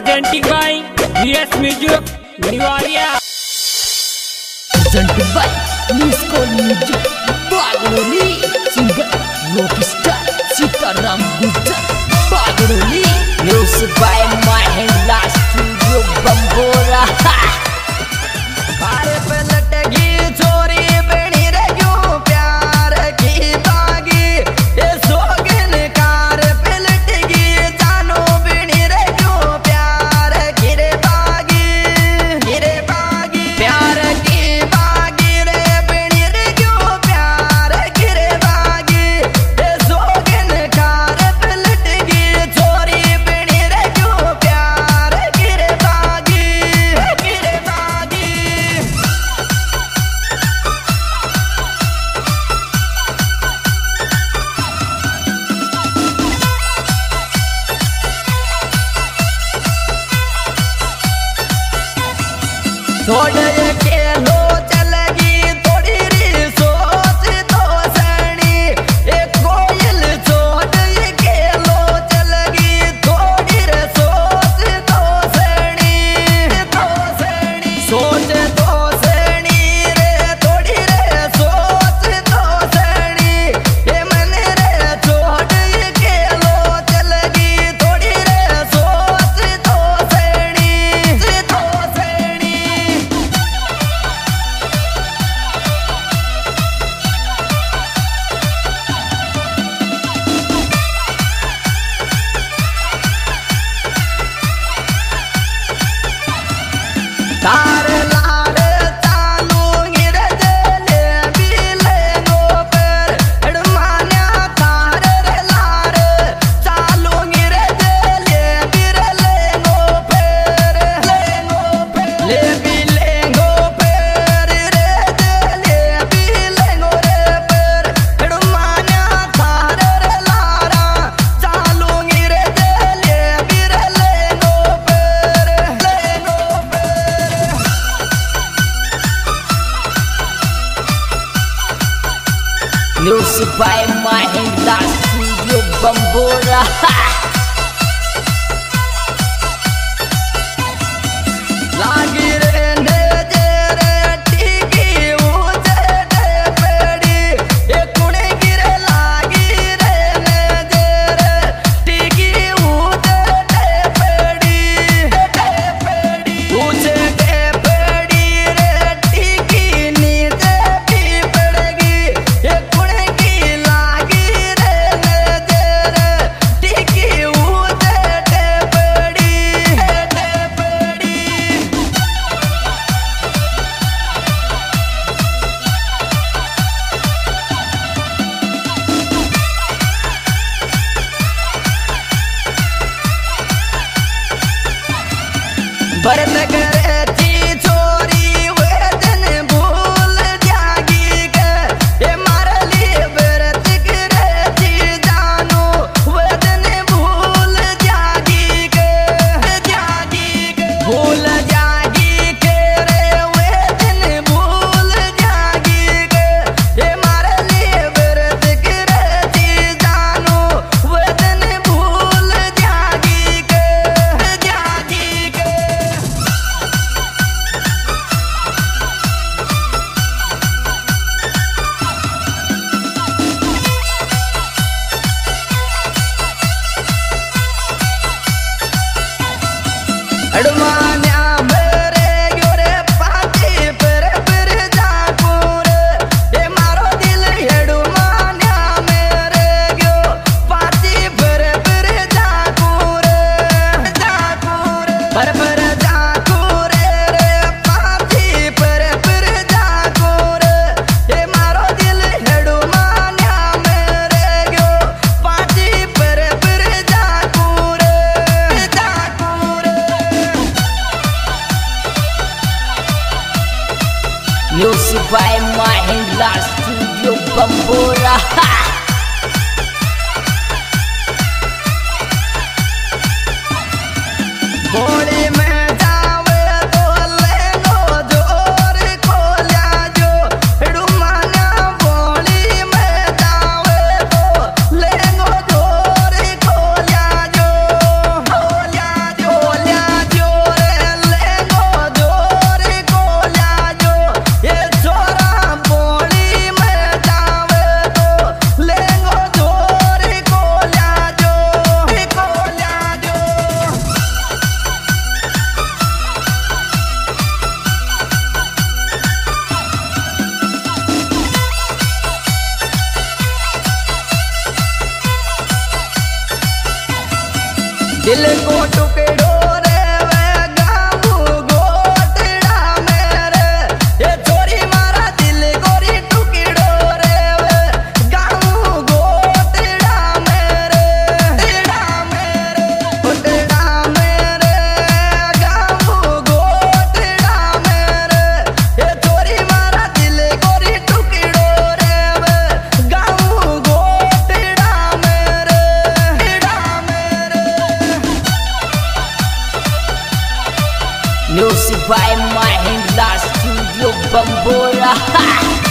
presenting by VS Music Niwaria. Presented by Nisco Music Bagaroli. Singer Rockstar Sitaram Gujjar Bagaroli. Music by Mahindra Studio Bambora. Car पे लटकी चोरी बनी रे क्यों प्यार की बागी ये सोगन कार पे लटकी जानो बनी रे क्यों प्यार की रे बागी प्यार की बागी रे बनी रे क्यों प्यार की रे बागी ये सोगन कार पे लटकी चोरी बनी रे क्यों प्यार की रे बागी छोड़ के लो चलगी थोड़ी री सोच तो सनी एक कोयल छोड़ के लो चलगी थोड़ी रे सोच तो सनी सोच तो सनी रे थोड़ी रे सोच तो सनी ये मन रे छोड़ के लो चलगी थोड़ी रे सोच तो सनी तार लार चालू गिर जले बिले गो पर अड़मान्या तार रे लार चालू गिर जले बिरले गो पर ले बिले गो पर रे जले बिले गो रे पर अड़मान्या तार रे लारा चालू गिर जले बिरले गो पर Music by Mahindra Studio Bambora. लागी रे नजर टिकी ऊंचे पेड़ी ये कुणे गिरे लागी रे नजर टिकी ऊंचे पेड़ी ऊंचे पेड़ी रे टिकी नीचे भी पड़ेगी ये कुणे की लागी रे नजर टिकी ऊंचे पेड़ी भरत करे थी चोरी वे दिन भूल जागी के ये मारली भरत करे थी जानू वे दिन भूल जागी के भूल जागी के रे वे दिन भूल जागी के ये मारली भरत करे थी जानू वे दिन भूल जागी के अड़मान्या मेरे गोरे पाती पर जापूर ये मारो दिल अड़मान्या मेरे गो पाती पर जापूर पर जापूर रे पाती पर जापूर ये मारो दिल अड़मान्या मेरे गो पाती पर जापूर Music by Mahindra Studio Bambora. बोली में जावे तो लेंगो जोर को लिया जो डुमाना बोली में जावे तो लेंगो जोर को लिया जो दिल को टुकड़ो रे वे गाँव गोटड़ा मेरे ये छोरी मारा दिल गोरी टुकड़ो रे वे गाँव गोटड़ा मेरे गोटड़ा मेरे गाँव गोटड़ा मेरे ये छोरी मारा दिल गोरी टुकड़ो रे वे गाँव गोटड़ा मेरे Music by Mahindra Studio Bambora.